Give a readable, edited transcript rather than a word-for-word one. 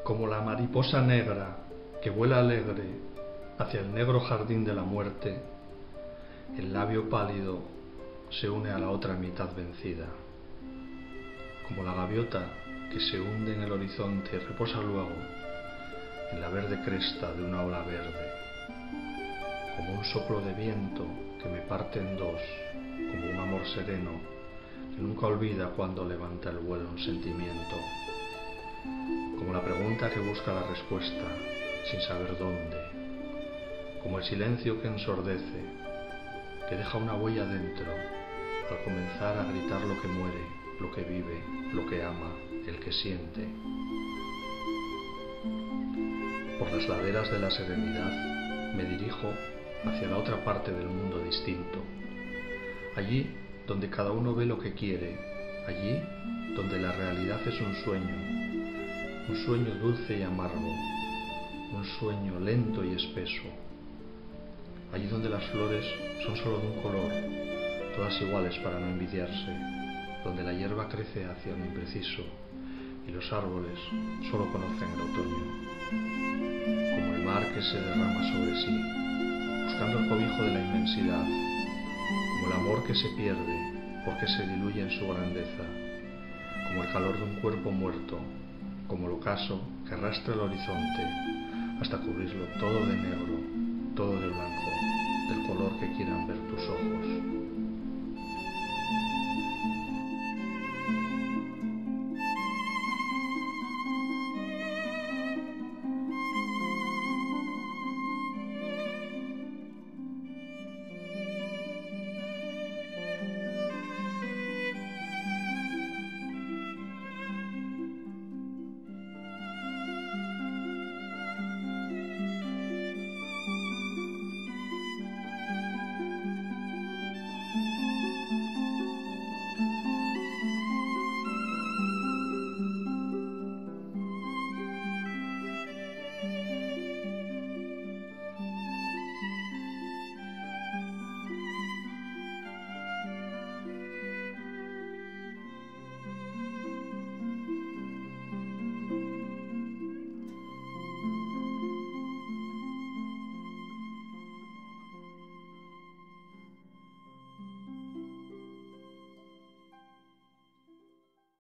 como la mariposa negra que vuela alegre hacia el negro jardín de la muerte, el labio pálido se une a la otra mitad vencida. Como la gaviota que se hunde en el horizonte y reposa luego en la verde cresta de una ola verde, como un soplo de viento que me parte en dos, como un amor sereno que nunca olvida cuando levanta el vuelo un sentimiento, como la pregunta que busca la respuesta sin saber dónde, como el silencio que ensordece, que deja una huella dentro al comenzar a gritar lo que muere, lo que vive, lo que ama, el que siente. Por las laderas de la serenidad me dirijo hacia la otra parte del mundo distinto, allí donde cada uno ve lo que quiere, allí donde la realidad es un sueño dulce y amargo, un sueño lento y espeso, allí donde las flores son solo de un color, todas iguales para no envidiarse, donde la hierba crece hacia lo impreciso y los árboles solo conocen el otoño, como el mar que se derrama sobre sí, buscando el cobijo de la inmensidad, como el amor que se pierde porque se diluye en su grandeza, como el calor de un cuerpo muerto, como el ocaso que arrastra el horizonte hasta cubrirlo todo de negro, todo de blanco, del color que quieran ver tus ojos.